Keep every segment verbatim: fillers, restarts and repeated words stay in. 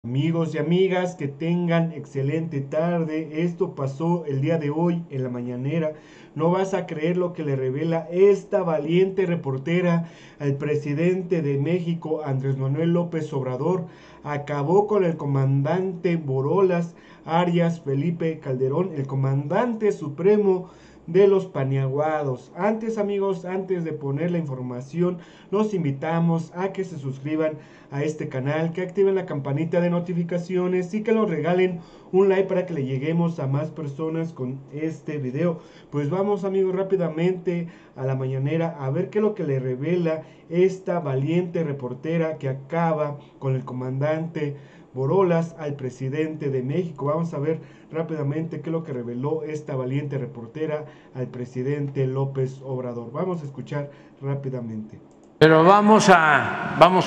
Amigos y amigas, que tengan excelente tarde. Esto pasó el día de hoy en la mañanera. No vas a creer lo que le revela esta valiente reportera al presidente de México, Andrés Manuel López Obrador. Acabó con el comandante Borolas Arias Felipe Calderón, el comandante supremo de los Paniaguados. Antes, amigos, antes de poner la información, los invitamos a que se suscriban a este canal, que activen la campanita de notificaciones y que nos regalen un like para que le lleguemos a más personas con este video. Pues vamos, amigos, rápidamente a la mañanera a ver qué es lo que le revela esta valiente reportera que acaba con el comandante Borolas al presidente de México. Vamos a ver rápidamente qué es lo que reveló esta valiente reportera al presidente López Obrador. Vamos a escuchar rápidamente. Pero vamos a, vamos,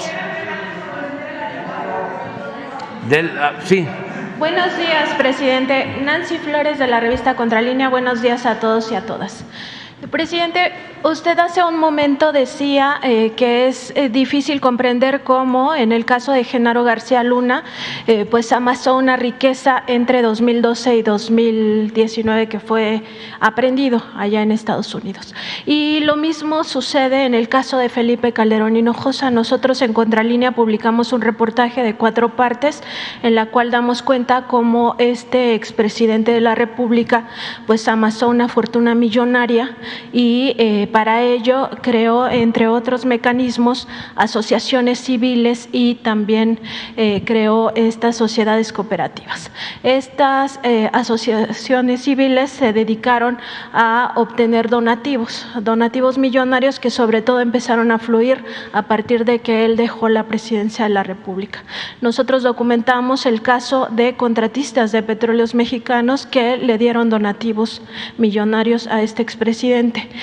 del, uh, sí. Buenos días, presidente. Nancy Flores, de la revista Contralínea. Buenos días a todos y a todas. Presidente, usted hace un momento decía eh, que es eh, difícil comprender cómo, en el caso de Genaro García Luna, eh, pues amasó una riqueza entre dos mil doce y dos mil diecinueve que fue aprehendido allá en Estados Unidos. Y lo mismo sucede en el caso de Felipe Calderón Hinojosa. Nosotros en Contralínea publicamos un reportaje de cuatro partes en la cual damos cuenta cómo este expresidente de la República pues amasó una fortuna millonaria y eh, para ello creó, entre otros mecanismos, asociaciones civiles y también eh, creó estas sociedades cooperativas. Estas eh, asociaciones civiles se dedicaron a obtener donativos, donativos millonarios que sobre todo empezaron a fluir a partir de que él dejó la presidencia de la República. Nosotros documentamos el caso de contratistas de petróleos mexicanos que le dieron donativos millonarios a este expresidente.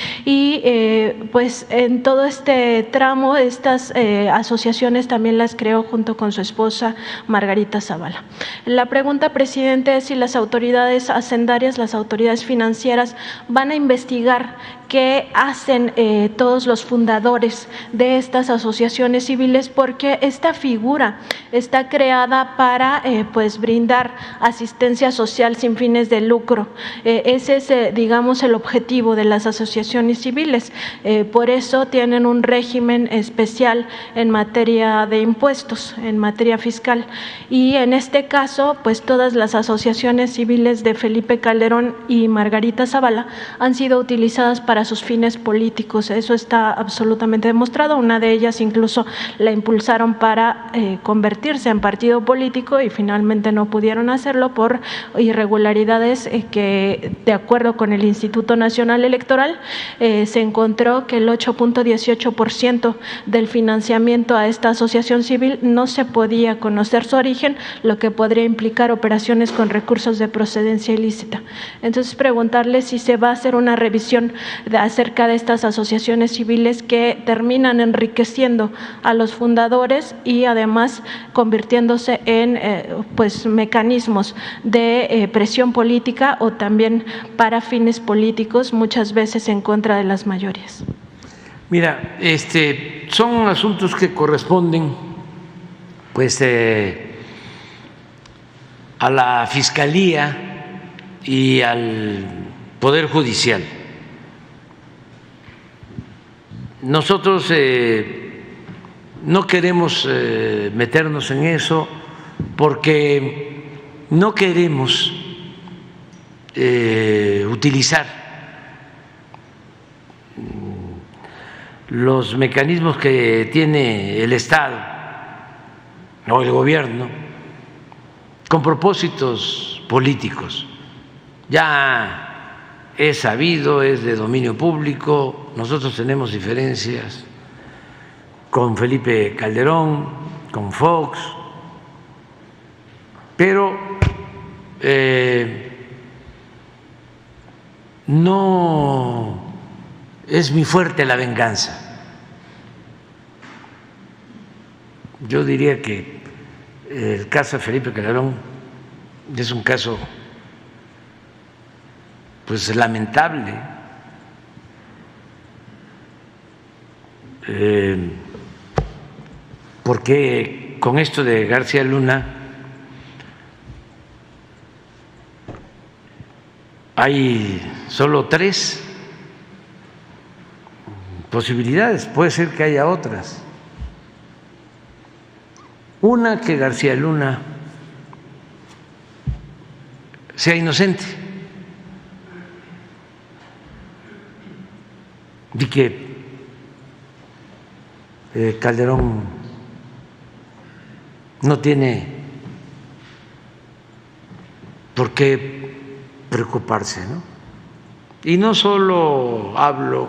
Y eh, pues en todo este tramo, estas eh, asociaciones también las creó junto con su esposa Margarita Zavala. La pregunta, presidente, es si las autoridades hacendarias, las autoridades financieras van a investigar qué hacen eh, todos los fundadores de estas asociaciones civiles, porque esta figura está creada para eh, pues brindar asistencia social sin fines de lucro. Eh, ese es, eh, digamos, el objetivo de las asociaciones civiles. Eh, por eso tienen un régimen especial en materia de impuestos, en materia fiscal. Y en este caso, pues todas las asociaciones civiles de Felipe Calderón y Margarita Zavala han sido utilizadas para sus fines políticos. Eso está absolutamente demostrado. Una de ellas incluso la impulsaron para eh, convertirse en partido político y finalmente no pudieron hacerlo por irregularidades eh, que, de acuerdo con el Instituto Nacional Electoral, eh, se encontró que el ocho punto dieciocho por ciento del financiamiento a esta asociación civil no se podía conocer su origen, lo que podría implicar operaciones con recursos de procedencia ilícita. Entonces, preguntarle si se va a hacer una revisión de, acerca de estas asociaciones civiles que terminan enriqueciendo a los fundadores y además convirtiéndose en eh, pues mecanismos de eh, presión política o también para fines políticos, muchas veces en contra de las mayorías. Mira, este, son asuntos que corresponden pues eh, a la Fiscalía y al Poder Judicial. Nosotros eh, no queremos eh, meternos en eso porque no queremos eh, utilizar los mecanismos que tiene el Estado o el gobierno con propósitos políticos. Ya es sabido, es de dominio público, nosotros tenemos diferencias con Felipe Calderón, con Fox, pero eh, no es muy fuerte la venganza. Yo diría que el caso de Felipe Calderón es un caso pues lamentable, eh, porque con esto de García Luna hay solo tres posibilidades, puede ser que haya otras. Una, que García Luna sea inocente y que eh, Calderón no tiene por qué preocuparse, ¿no? Y no solo hablo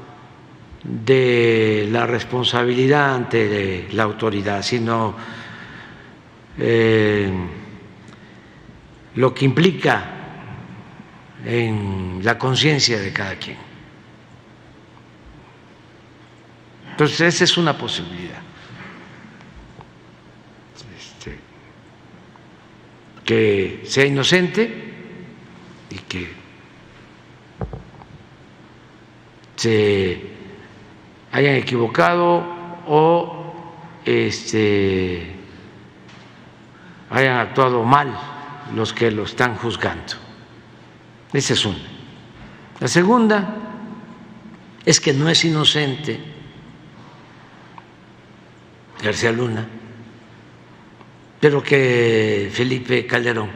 de la responsabilidad ante la autoridad, sino eh, lo que implica en la conciencia de cada quien. Entonces, esa es una posibilidad. Este, que sea inocente y que se hayan equivocado o este, hayan actuado mal los que lo están juzgando. Esa es una. La segunda es que no es inocente García Luna, pero que Felipe Calderón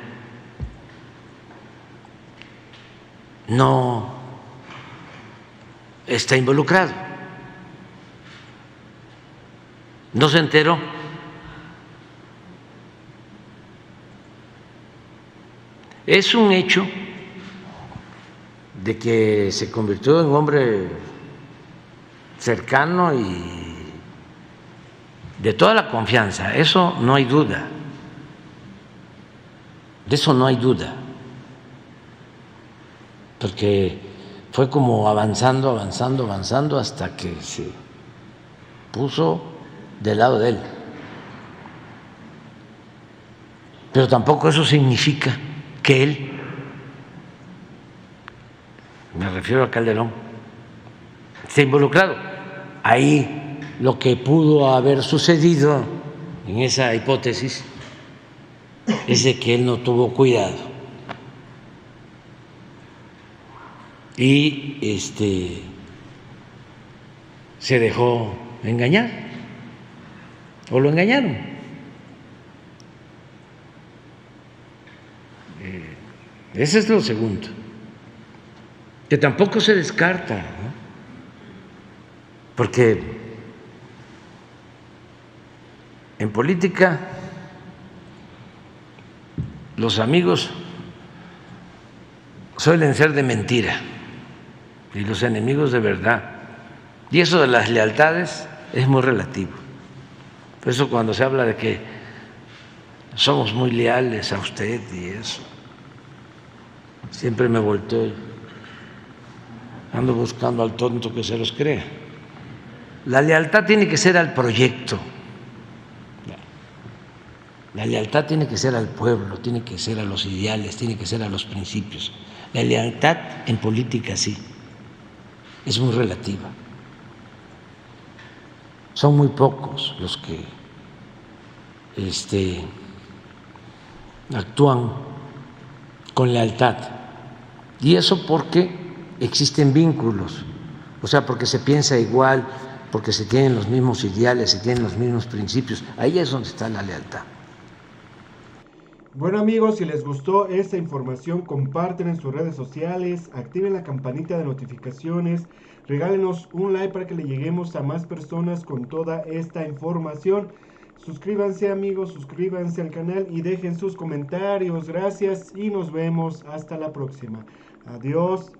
no está involucrado, no se enteró. Es un hecho de que se convirtió en hombre cercano y de toda la confianza, eso no hay duda, de eso no hay duda, porque fue como avanzando, avanzando, avanzando hasta que se puso del lado de él. Pero tampoco eso significa que él, me refiero a Calderón, esté involucrado. Ahí lo que pudo haber sucedido en esa hipótesis es de que él no tuvo cuidado y este se dejó engañar o lo engañaron. Eh, ese es lo segundo, que tampoco se descarta, ¿no? Porque en política los amigos suelen ser de mentira y los enemigos de verdad. Y eso de las lealtades es muy relativo. Por eso cuando se habla de que somos muy leales a usted y eso, siempre me volteo y ando buscando al tonto que se los crea. La lealtad tiene que ser al proyecto. La lealtad tiene que ser al pueblo, tiene que ser a los ideales, tiene que ser a los principios. La lealtad en política sí, es muy relativa. Son muy pocos los que este, actúan con lealtad. Y eso porque existen vínculos, o sea, porque se piensa igual, porque se tienen los mismos ideales, se tienen los mismos principios. Ahí es donde está la lealtad. Bueno amigos, si les gustó esta información, comparten en sus redes sociales, activen la campanita de notificaciones, regálenos un like para que le lleguemos a más personas con toda esta información. Suscríbanse amigos, suscríbanse al canal y dejen sus comentarios. Gracias y nos vemos hasta la próxima. Adiós.